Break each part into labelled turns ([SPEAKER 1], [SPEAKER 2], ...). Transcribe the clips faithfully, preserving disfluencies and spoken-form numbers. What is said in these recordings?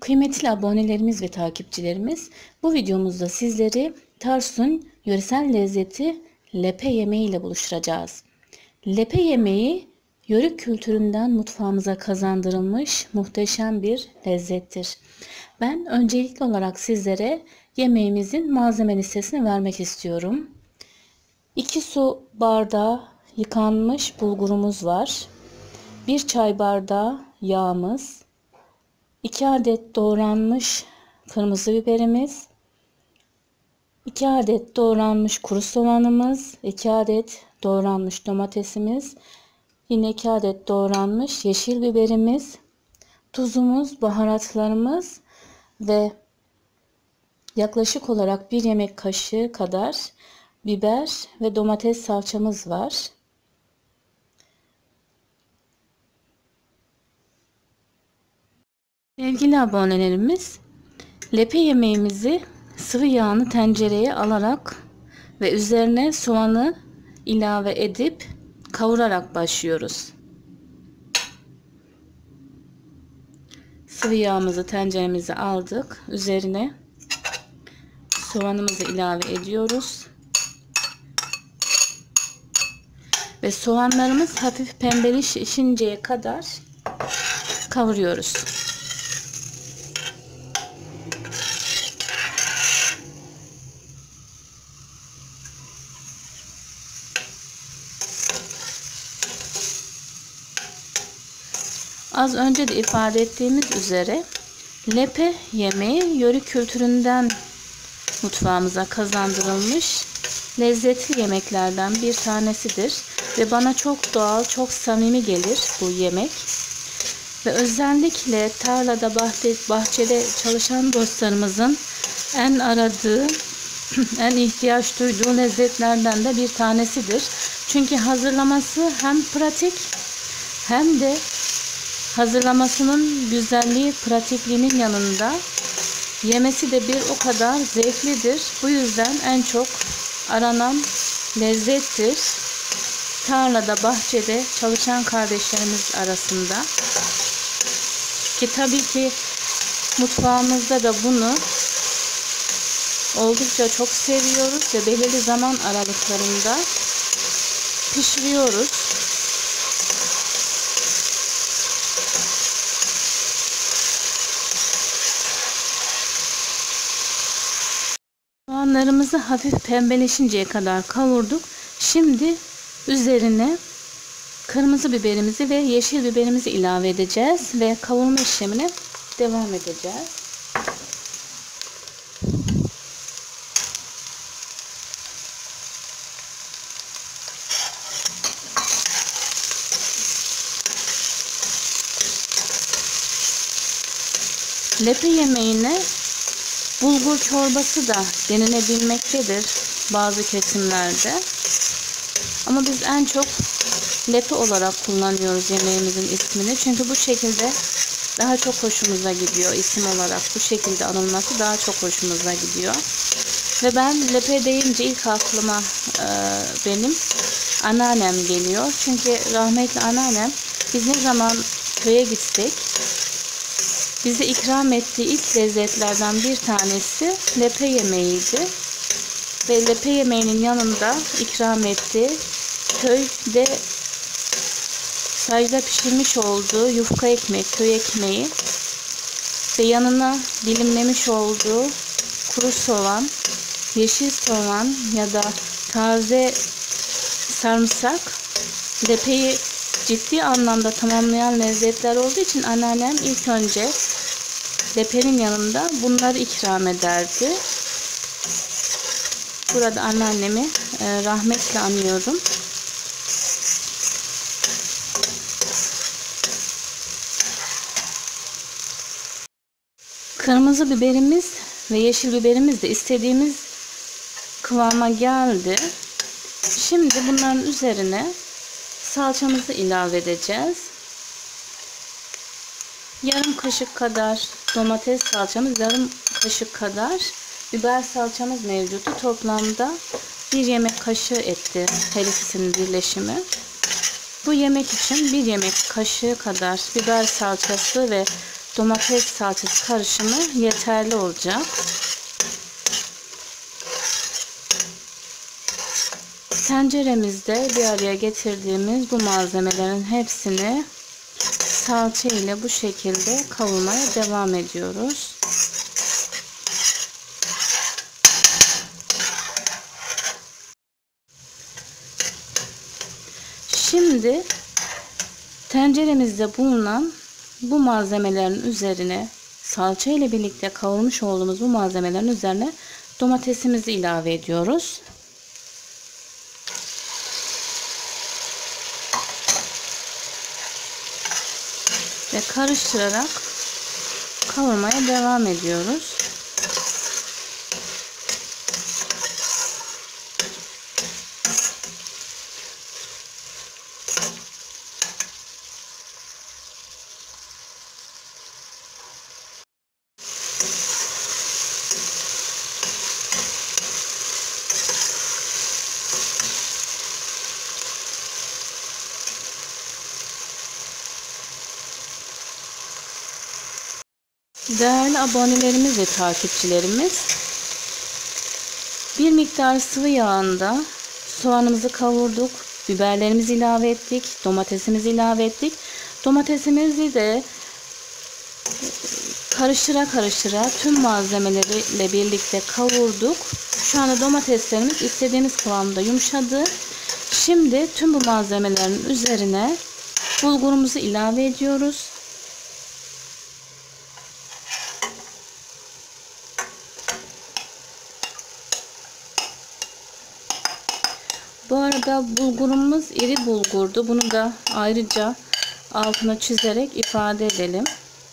[SPEAKER 1] Kıymetli abonelerimiz ve takipçilerimiz, bu videomuzda sizleri Tarsus'un yöresel lezzeti lepe yemeği ile buluşturacağız. Lepe yemeği, Yörük kültüründen mutfağımıza kazandırılmış muhteşem bir lezzettir. Ben öncelikli olarak sizlere yemeğimizin malzeme listesini vermek istiyorum. iki su bardağı yıkanmış bulgurumuz var. bir çay bardağı yağımız, iki adet doğranmış kırmızı biberimiz, iki adet doğranmış kuru soğanımız, iki adet doğranmış domatesimiz, yine iki adet doğranmış yeşil biberimiz, tuzumuz, baharatlarımız ve yaklaşık olarak bir yemek kaşığı kadar biber ve domates salçamız var. Sevgili abonelerimiz, lepe yemeğimizi sıvı yağını tencereye alarak ve üzerine soğanı ilave edip kavurarak başlıyoruz. Sıvı yağımızı tenceremize aldık. Üzerine soğanımızı ilave ediyoruz. Ve soğanlarımız hafif pembeleşinceye kadar kavuruyoruz. Az önce de ifade ettiğimiz üzere lepe yemeği Yörük kültüründen mutfağımıza kazandırılmış lezzetli yemeklerden bir tanesidir ve bana çok doğal, çok samimi gelir bu yemek. Ve özellikle tarlada, bahçede çalışan dostlarımızın en aradığı, en ihtiyaç duyduğu lezzetlerden de bir tanesidir. Çünkü hazırlaması hem pratik hem de hazırlamasının güzelliği, pratikliğinin yanında yemesi de bir o kadar zevklidir. Bu yüzden en çok aranan lezzettir. Tarlada, bahçede çalışan kardeşlerimiz arasında. Ki tabii ki mutfağımızda da bunu oldukça çok seviyoruz ve belirli zaman aralıklarında pişiriyoruz. Soğanlarımızı hafif pembeleşinceye kadar kavurduk. Şimdi üzerine kırmızı biberimizi ve yeşil biberimizi ilave edeceğiz ve kavurma işlemine devam edeceğiz. Lepe yemeğine bulgur çorbası da denilebilmektedir bazı kesimlerde. Ama biz en çok lepe olarak kullanıyoruz yemeğimizin ismini. Çünkü bu şekilde daha çok hoşumuza gidiyor isim olarak. Bu şekilde anılması daha çok hoşumuza gidiyor. Ve ben lepe deyince ilk aklıma e, benim anneannem geliyor. Çünkü rahmetli anneannem biz ne zaman köye gitsek bize ikram ettiği ilk lezzetlerden bir tanesi lepe yemeğiydi. Ve lepe yemeğinin yanında ikram ettiği köyde sacda pişirmiş olduğu yufka ekmek, köy ekmeği ve yanına dilimlemiş olduğu kuru soğan, yeşil soğan ya da taze sarımsak lepeyi ciddi anlamda tamamlayan lezzetler olduğu için anneannem ilk önce lepenin yanında bunları ikram ederdi. Burada anneannemi e, rahmetle anıyorum. Kırmızı biberimiz ve yeşil biberimiz de istediğimiz kıvama geldi. Şimdi bunların üzerine salçamızı ilave edeceğiz. Yarım kaşık kadar domates salçamız, yarım kaşık kadar biber salçamız mevcuttu. Toplamda bir yemek kaşığı etti her ikisinin birleşimi. Bu yemek için bir yemek kaşığı kadar biber salçası ve domates salçası karışımı yeterli olacak. Tenceremizde bir araya getirdiğimiz bu malzemelerin hepsini salça ile bu şekilde kavurmaya devam ediyoruz. Şimdi tenceremizde bulunan bu malzemelerin üzerine, salça ile birlikte kavurmuş olduğumuz bu malzemelerin üzerine domatesimizi ilave ediyoruz. Ve karıştırarak kavurmaya devam ediyoruz. Değerli abonelerimiz ve takipçilerimiz, bir miktar sıvı yağında soğanımızı kavurduk, biberlerimizi ilave ettik, domatesimizi ilave ettik. Domatesimizi de karıştıra karıştıra tüm malzemeleriyle birlikte kavurduk. Şu anda domateslerimiz istediğimiz kıvamda yumuşadı. Şimdi tüm bu malzemelerin üzerine bulgurumuzu ilave ediyoruz. Bu arada bulgurumuz iri bulgurdu. Bunu da ayrıca altına çizerek ifade edelim.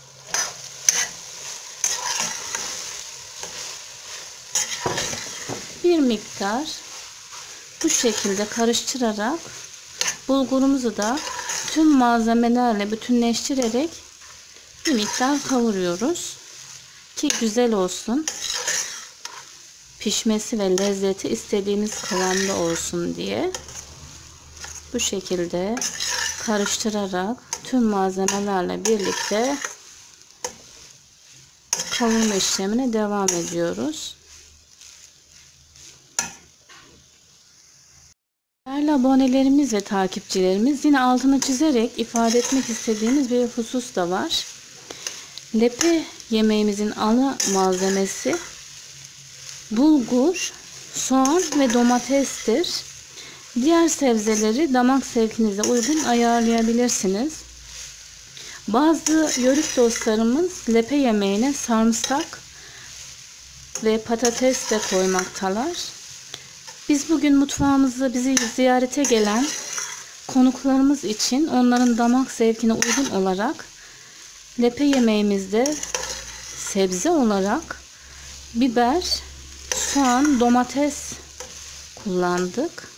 [SPEAKER 1] Bir miktar bu şekilde karıştırarak bulgurumuzu da tüm malzemelerle bütünleştirerek bir miktar kavuruyoruz ki güzel olsun. Pişmesi ve lezzeti istediğimiz kıvamda olsun diye bu şekilde karıştırarak tüm malzemelerle birlikte kavurma işlemine devam ediyoruz. Değerli abonelerimiz ve takipçilerimiz, yine altını çizerek ifade etmek istediğimiz bir husus da var. Lepe yemeğimizin ana malzemesi bulgur, soğan ve domatestir. Diğer sebzeleri damak zevkinize uygun ayarlayabilirsiniz. Bazı yörük dostlarımız lepe yemeğine sarımsak ve patates de koymaktalar. Biz bugün mutfağımızda bizi ziyarete gelen konuklarımız için onların damak zevkine uygun olarak lepe yemeğimizde sebze olarak biber, soğan, domates kullandık.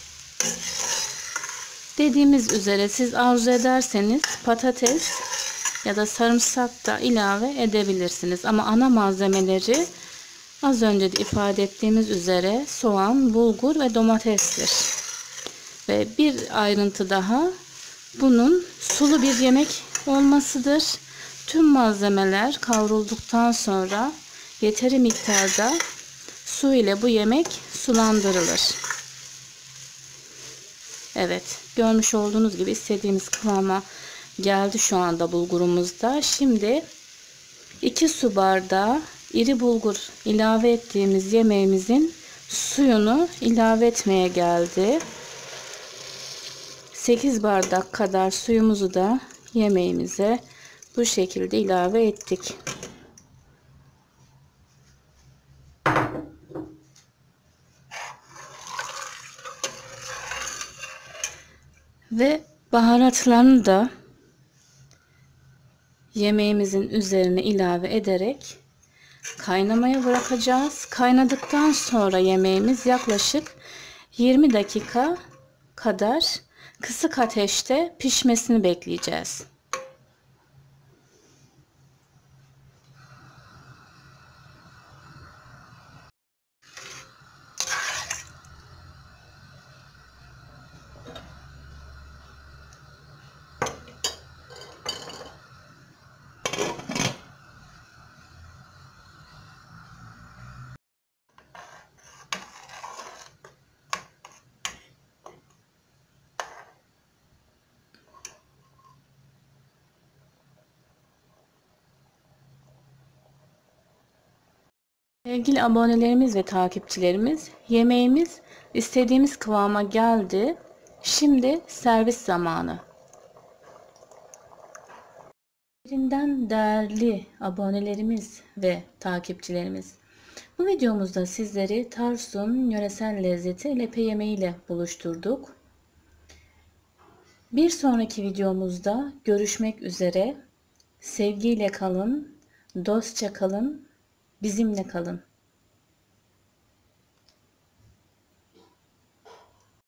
[SPEAKER 1] Dediğimiz üzere siz arzu ederseniz patates ya da sarımsak da ilave edebilirsiniz. Ama ana malzemeleri az önce de ifade ettiğimiz üzere soğan, bulgur ve domatestir. Ve bir ayrıntı daha, bunun sulu bir yemek olmasıdır. Tüm malzemeler kavrulduktan sonra yeteri miktarda su ile bu yemek sulandırılır. Evet, görmüş olduğunuz gibi istediğimiz kıvama geldi şu anda bulgurumuzda. Şimdi iki su bardağı iri bulgur ilave ettiğimiz yemeğimizin suyunu ilave etmeye geldi. sekiz bardak kadar suyumuzu da yemeğimize bu şekilde ilave ettik. Ve baharatlarını da yemeğimizin üzerine ilave ederek kaynamaya bırakacağız. Kaynadıktan sonra yemeğimiz yaklaşık yirmi dakika kadar kısık ateşte pişmesini bekleyeceğiz. Sevgili abonelerimiz ve takipçilerimiz, yemeğimiz istediğimiz kıvama geldi. Şimdi servis zamanı. Birbirinden değerli abonelerimiz ve takipçilerimiz, bu videomuzda sizleri Tarsus'un yöresel lezzeti lepe yemeğiyle buluşturduk. Bir sonraki videomuzda görüşmek üzere. Sevgiyle kalın, dostça kalın, bizimle kalın.